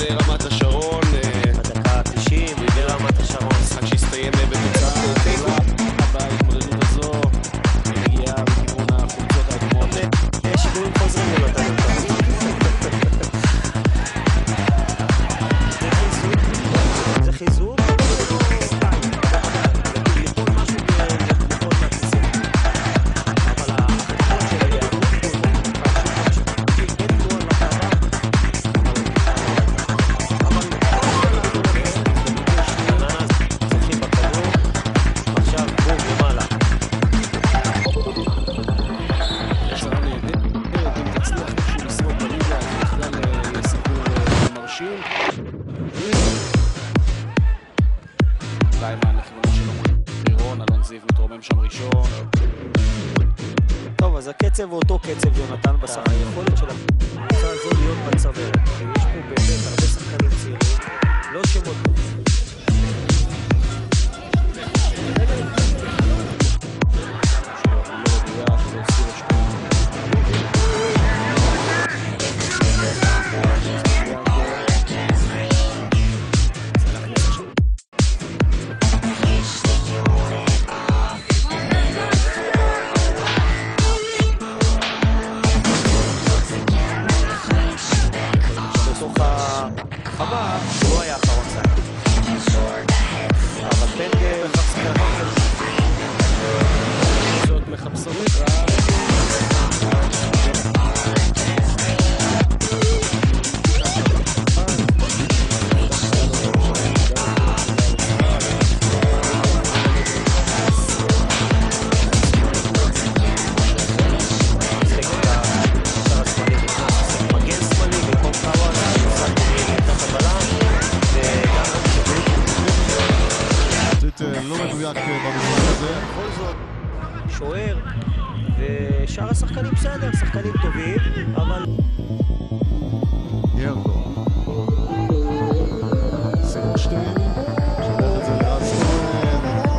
רמת השרון. בדקה 90, ברמת השרון. משחק שהסתיים בתוצאת תיקו. בהתמודדות הזו, מגיעה בכיוון החולצות האדומות. שידורים חוזרים לנתן אותם. זה חיזוק. סליימן לכיוונו של לירון, אלון זיו מתרומם שם ראשון. טוב, אז הקצב הוא אותו קצב יונתן בסך היכולת של הקבוצה הזו להיות בצוואר. יש פה באמת הרבה שחקנים צעירים, לא שמות. חבל, הוא היה אחרון סייד. אבל בנגר זאת מחפשונית רב. לא מדויק במשחק הזה. בכל זאת, שוער, ושאר השחקנים בסדר, שחקנים טובים, אבל... ירדו. סילברשטיין, שולח את זה לרז כהן.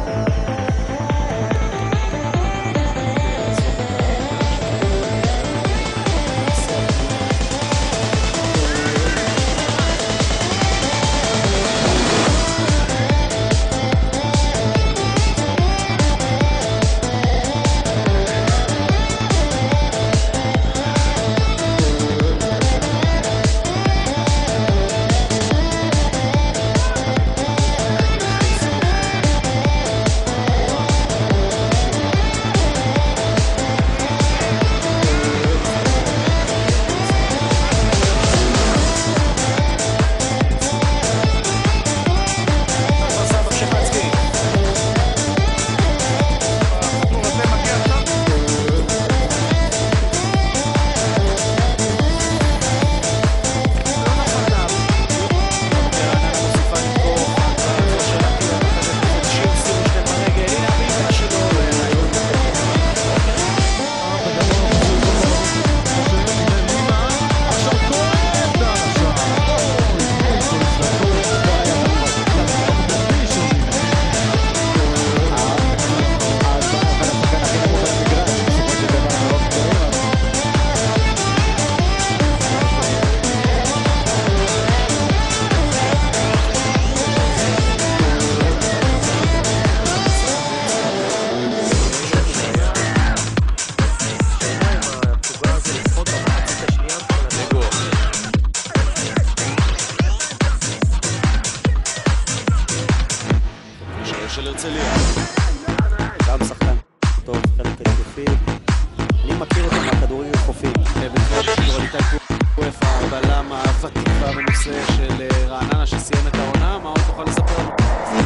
של הרצליה. גם שחקן טוב, חלק התקפי. אני מכיר אותו מהכדורים חופים. במקרה ששידור על איתי קוף, הבלם הוותיק בנושא של רעננה שסיים את העונה, מה עוד תוכל לספר לנו?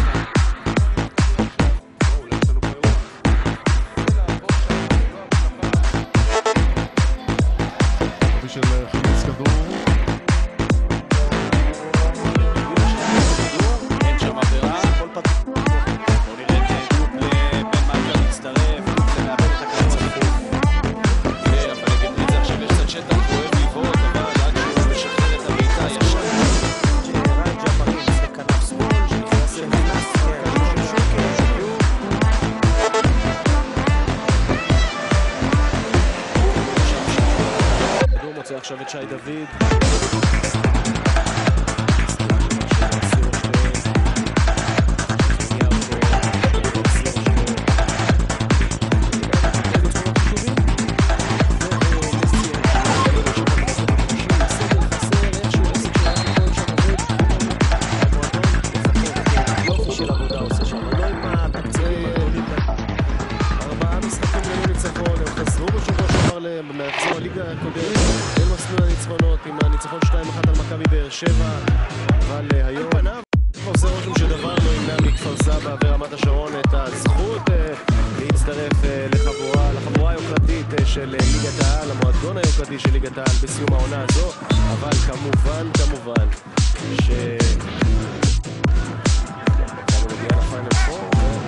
של חמיץ כדור. אין שם עבירה. כל פתח. בואו נראה את קלופ בן מלכה מצטרף, קלופ למאבד את הקרצה. אבל נגד את זה עכשיו יש קצת שטח כואב לבעוט, אבל עד שהוא משחרר את הביתה ישר. ג'ראי ג'פרי זה כנף שמאל, שנכנס כדור שוקר. כדור מוצא עכשיו את שי דוד. באר שבע, אבל היום עושה רושם שדבר לא ימנע מכפר סבא ורמת השרון את הזכות להצטרף לחבורה היוקרתית של ליגת העל, המועדון היוקרתי של ליגת העל בסיום העונה הזו, אבל כמובן ש... מגיע לפיינל פור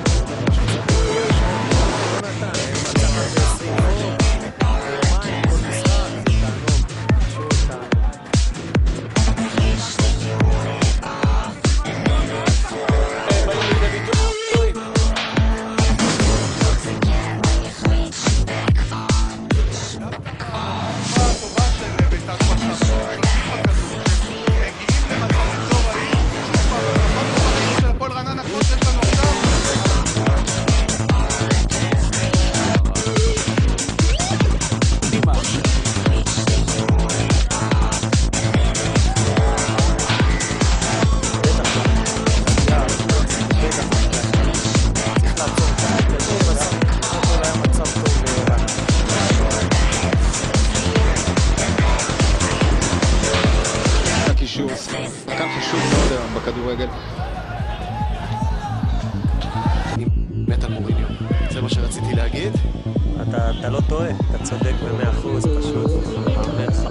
שחקן חשוב מאוד היום בכדורגל. אני מת על מוריניו, זה מה שרציתי להגיד. אתה לא טועה, אתה צודק ב100%, פשוט מאמן לך.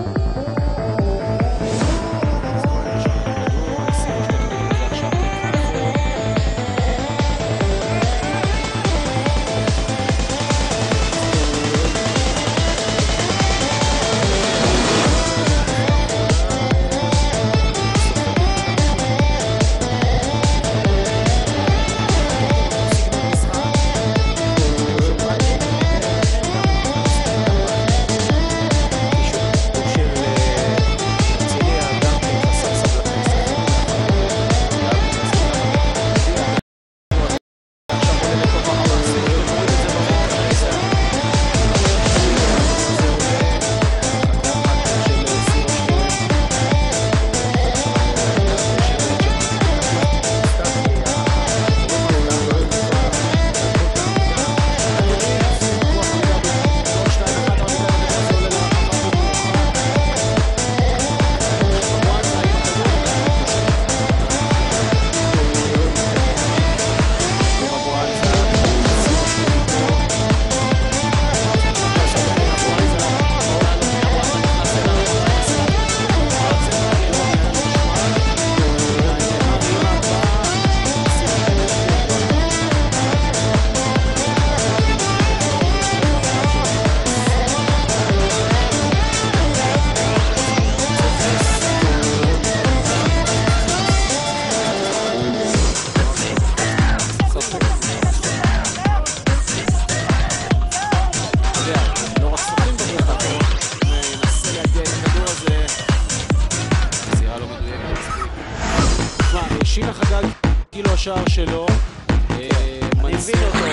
שינה חגג כאילו השער שלו, מנסור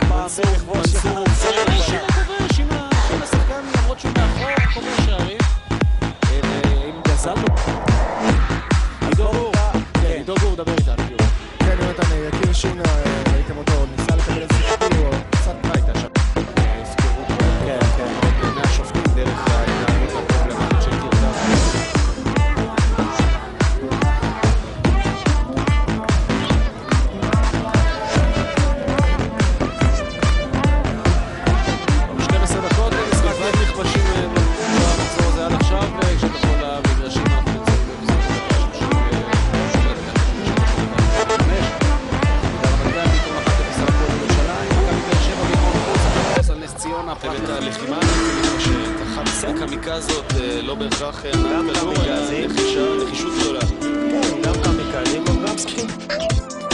שינה שחקן למרות שהוא מאחור קובע שערים, עם גזל עידו גור, דבר איתה. כן, יונתן יקיר שינה, ראיתם אותו, ניסה לקבל איזה שפטי, או קצת הייתה שם. הפקרו אותו מהשופטים דרך ההתנהלות הפרובלמטית של קירדה. צוות הלחימה מתמשכת, המשחק המיקזות לא בהכרח נחישות גדולה. גם קמיקזים, גם צריכים